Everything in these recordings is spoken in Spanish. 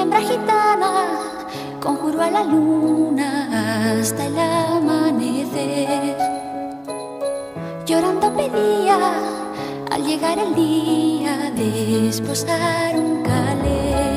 hembra gitana conjuró a la luna hasta el amanecer. Llorando pedía al llegar el día de esposar un calé.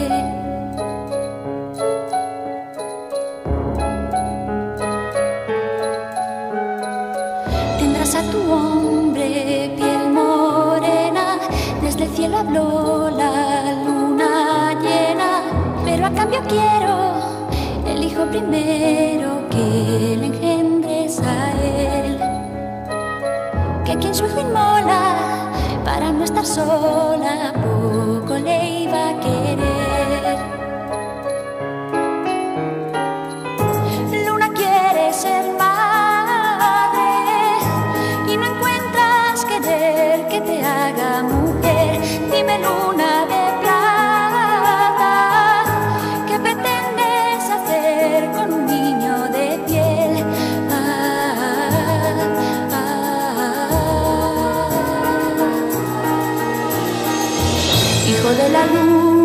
Tendrás a tu hombre piel morena, desde el cielo habló la luna llena, pero a cambio quiero el hijo primero que le engendres a él. Que quien su hijo inmola para no estar sola, poco le iba a querer. Luna quiere ser madre y no encuentras querer que te haga mujer. Dime, luna de plata, ¿qué pretendes hacer con un niño de piel? Hijo de la luna,